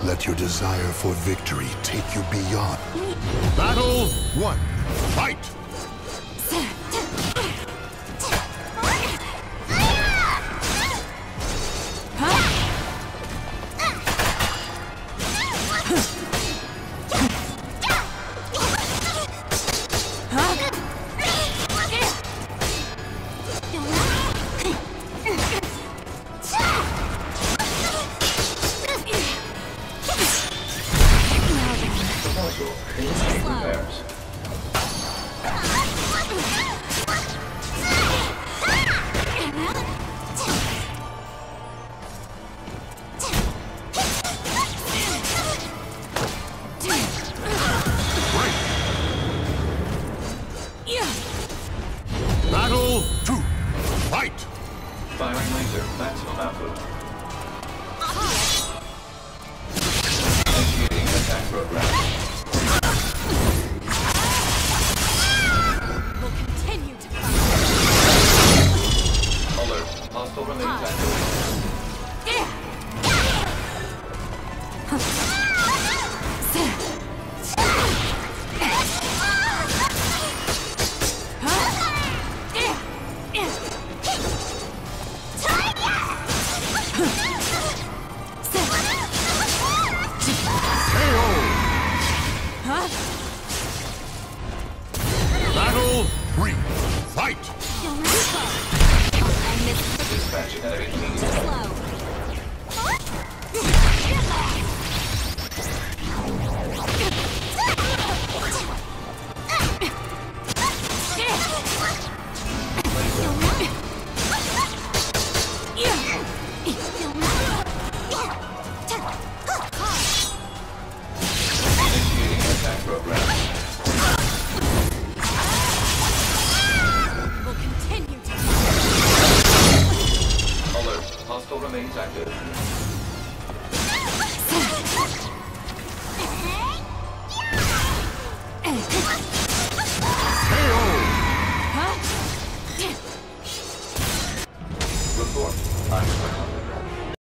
Let your desire for victory take you beyond. Battle 1. Fight! Battle 2. Fight! Firing laser, maximum output. Initiating attack program. We'll continue to fight. Alert, hostile remains active. Battle 3. Fight! Dispatching enemy team. Initiating attack program. We'll continue to Alert, hostile remains active.